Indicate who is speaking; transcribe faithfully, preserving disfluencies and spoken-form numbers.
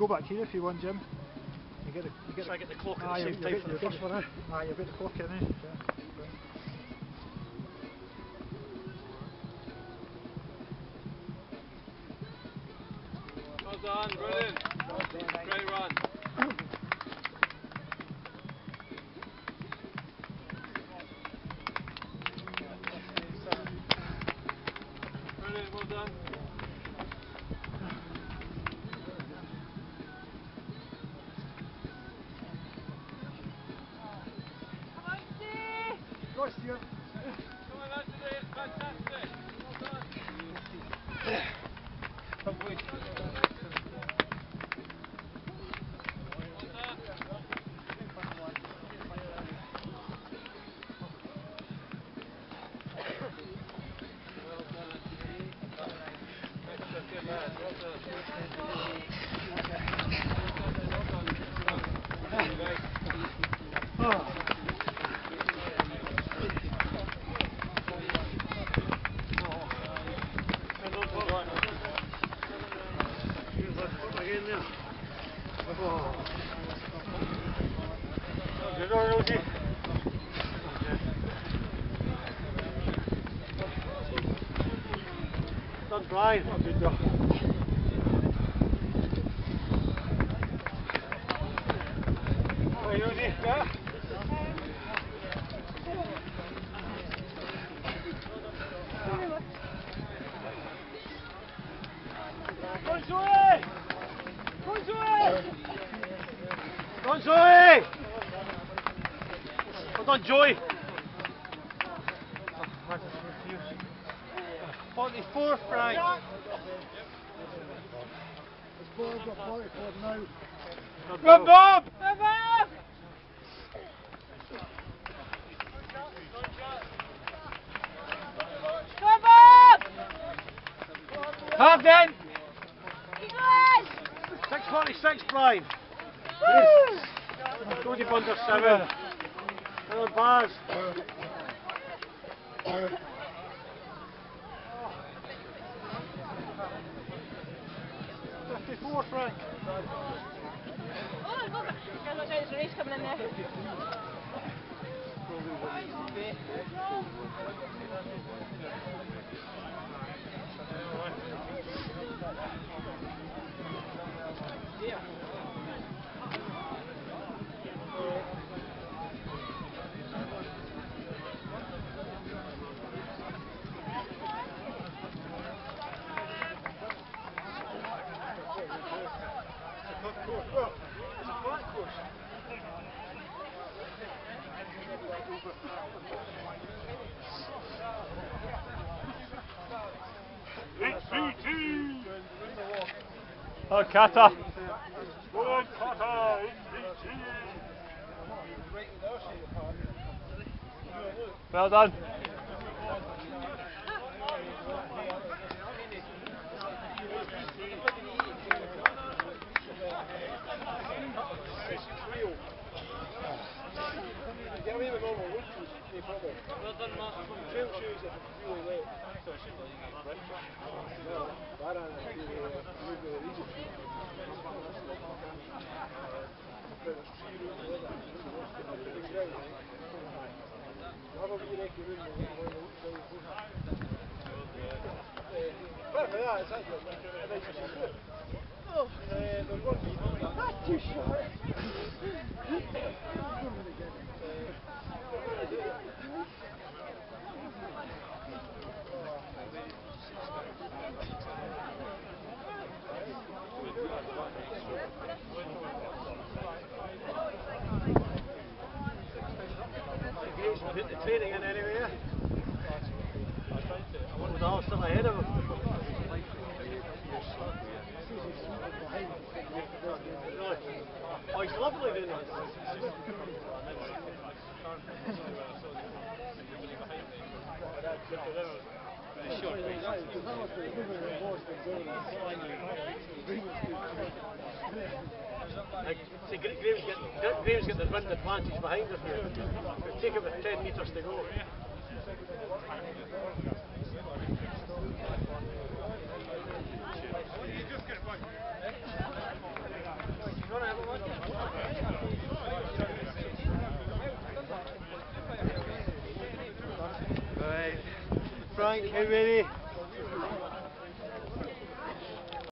Speaker 1: go back here if you want, Jim. You get the, you get
Speaker 2: Try
Speaker 1: the,
Speaker 2: to get the clock at
Speaker 1: ah,
Speaker 2: the same
Speaker 1: you'll,
Speaker 2: time
Speaker 1: you'll
Speaker 2: for
Speaker 1: get,
Speaker 2: the
Speaker 1: you'll
Speaker 2: first
Speaker 1: get,
Speaker 2: one.
Speaker 1: ah, you'll get the clock in there. Yeah.
Speaker 3: Well done, brilliant. Great run. Brilliant, well done.
Speaker 1: Go, Stuart.
Speaker 3: Come on, Anthony, it's fantastic. Well done.
Speaker 1: Come, boys.
Speaker 2: Done, Brian. Oh, good job.
Speaker 3: Hey, Rosie, yeah?
Speaker 2: Go Zoe! Go Zoe! Go Zoe! Well done, Joey. forty-four, Frank.
Speaker 1: It's Bob, got forty-four now.
Speaker 2: Run, Bob!
Speaker 3: Come on!
Speaker 4: Come on!
Speaker 2: Half then. six forty-six, Brian. Go to under seven. Come on, Baz.
Speaker 1: fifty-four, Frank.
Speaker 4: Oh, look, there's a race coming in there.
Speaker 2: Oh, Kata.
Speaker 3: Good, Potter,
Speaker 2: Well done.
Speaker 3: Get away with normal wood shoes, no problem. Well done, Mark. Trail shoes are really wet. So I should well, that are really, really easy. There's three routes with it. Have a wee recce room and one of the looks down the coast. Apart from that, it's actually a nice machine. Oh, there's one beat. That's too short.
Speaker 2: Put the training in anyway. Was all still ahead of him. Really? Oh, he's lovely doing that. Like, see, Gra- Graham's got, Graham's got the wind advantage behind us now. It'll take him about ten metres to go.
Speaker 3: Frank, how many?